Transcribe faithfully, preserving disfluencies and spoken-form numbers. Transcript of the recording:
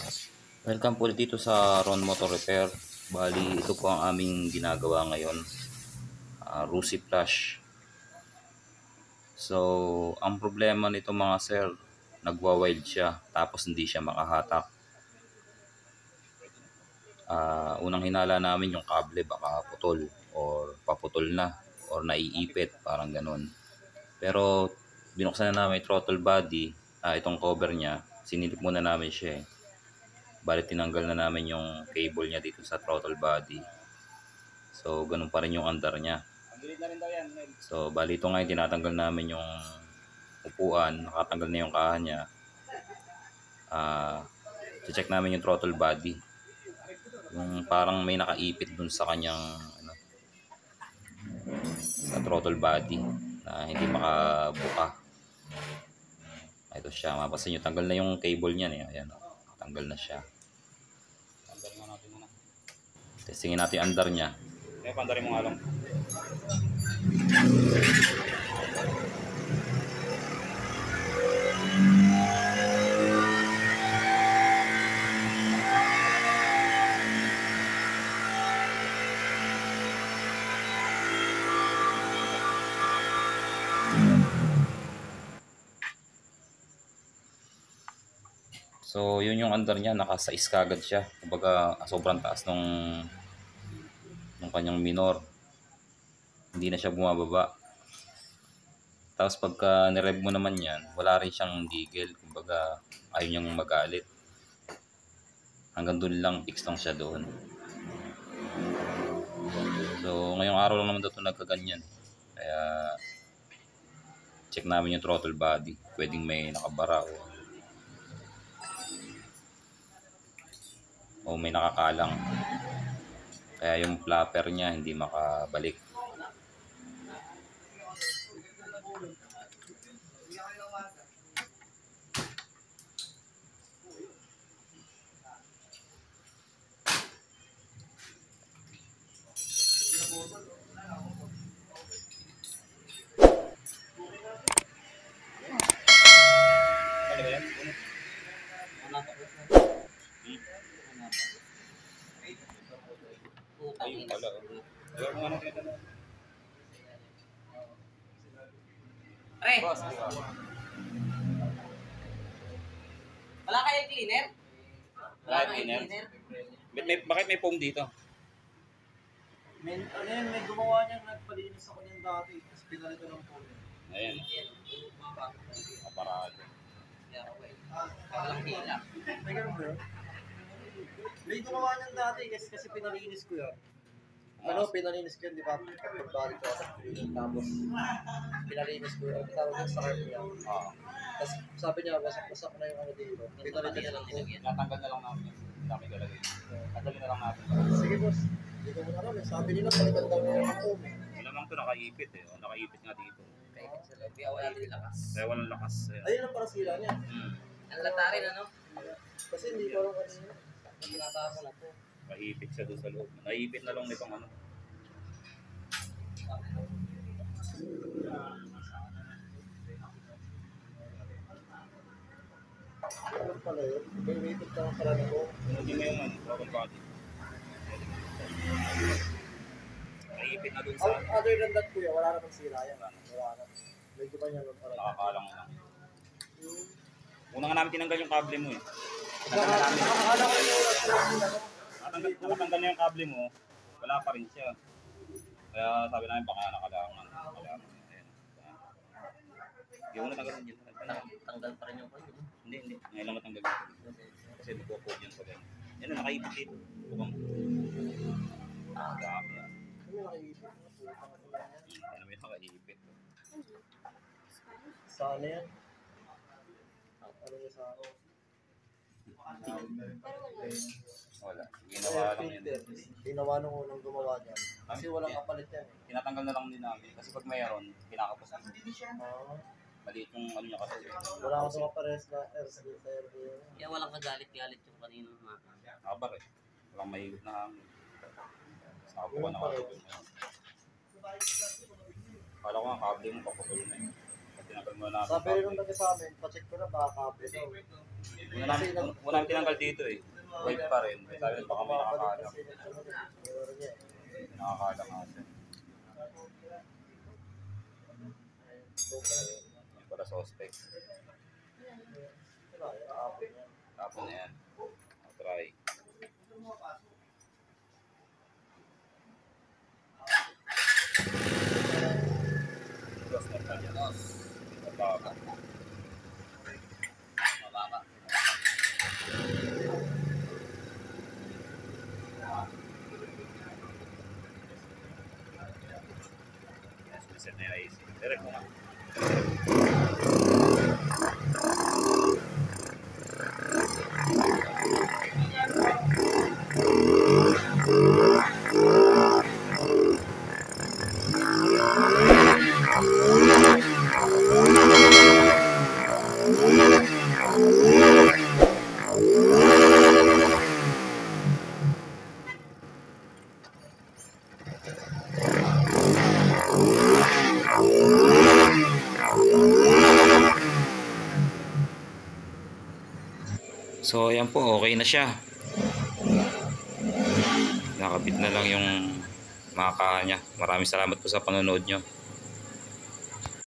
Welcome po dito sa Ron Motor Repair. Bali, ito po ang aming ginagawa ngayon. Uh, Rusi flush. So, ang problema nito mga sir, nagwa-wild siya tapos hindi siya makahatak. Uh, unang hinala namin yung kable baka putol or paputol na or naiipit, parang ganun. Pero binuksan na namin yung throttle body, uh, itong cover niya, sinilip muna namin siya eh. Bali tinanggal na namin yung cable niya dito sa throttle body. So ganun pa rin yung andar niya. So bali ito ngayon tinatanggal namin yung upuan, nakatanggal na yung kaha niya. Uh, check namin yung throttle body. Yung parang may nakaipit dun sa kanyang ano, sa throttle body na hindi makabuka. Ito siya, mapasin nyo, tanggal na yung cable niya eh. Ayan, tanggal na siya. Testingin natin yung andar niya. Kaya pandarin mo nga lang. So yun yung andar niya, naka-size kagad siya. Kumbaga sobrang taas nung ng kanyang minor. Hindi na siya bumababa. Tapos pagka nirev mo naman yan, wala rin siyang gigil. Kumbaga ayaw niyang magalit. Hanggang doon lang, fix lang siya doon. So ngayong araw lang naman daw ito nagkaganyan. Kaya check namin yung throttle body. Pwedeng may nakabara o o may nakakalang, kaya yung flapper niya hindi makabalik. Ayun pala. Ayaw mo ano kaya. Pre! Wala kayo cleaner? Wala cleaner? May, may, bakit may foam dito? May, ano yun, may gumawa niyang nagpalinis ako niyan dati. Tapos pinalito ng phone. Ayan. Aparado. Walang hila. May ganun ba yun? May gumawa niyan dati kasi, kasi pinalinis ko yun. Ano, pinalinis ko yun, di ba? Pagbalik ko sa cleaning. Tapos, pinalinis ko yun. Tawag yun sa carb niya. Ah. Tapos, sabi niya, wasak-wasak na yung ano dito. Pinalitan niya lang yun. Natanggal na lang namin. Dami galagay. Natanggal na lang natin. Sige, boss. Hindi ko muna alam. Sabi nila, palitan daw niya yung phone. Wala mang ito nakaipit eh. O, nakaipit nga dito. Kaipit sa loob. Kaya wala din lakas. Kaya walang lakas. Ayan. Ayun ang para sila niya. Hmm. Ang latarin ano? Kasi hindi ko alam kanina. Tinataas na po. Nakaipit siya doon sa loob. Nakaipit na lang nitong ano. Ano pala yun? May waited ka pala na po. Hindi mo yung ano, throttle body. Nakaipit na doon sa ano. Other than that, kuya, wala namang sira yan. Wala na. Medyo pa niya lang pala. Nakakalang lang. Una nga namin tinanggal yung kable mo eh. Nakakala ko yung oras ko lang sila. Nakatanggal, nakatanggal na yung kable mo, wala pa rin siya. Kaya sabi namin baka nakalangan. Nakalangan. Ayan. Hindi mo natanggal yun. Tanggal pa rin yung kanya. Hindi, hindi. Ngayon lang matanggal yun. Kasi nagpo-code yun sa ganyan. Yan na, nakaipit dito. Bukang. Ah, dami yan. Ano nakaipit? Yan naman yung nakaipit. Sana yan. Ano niya sa ako? Wala. Ginawa lang yun. Ginawa nung unang gumawa niyan. Kasi walang kapalit yan. eh. Tinatanggal na lang din namin. Kasi pag mayroon, kinakapos na. Ah, Maliit yung ano niya kasi. wala akong sumapares na R C sa R B. Kaya walang kagalit-galit yung kanino mga. Nakabar eh. Walang mahigit na hangin. Sabo ka na kasi. Kala ko nga kable mo papapul na yun. tinanggal mo na. Sabi rin nung taga sa amin, pacheck ko na baka kable daw. Una namin, una namin tinanggal dito eh. White pa rin. Sabi ko baka may nakakala. Kasi meron niya eh. Nakakala nga siya. Yung pala suspect. Wala, yung aapon niya. Tapos na yan. I'll try. Dos na pa yan. Mababa. Mababa. Yes, reset na yung I C. Direct mo nga. So ayan po, okay na siya. Nakabit na lang yung maka niya. Maraming salamat po sa panonood nyo.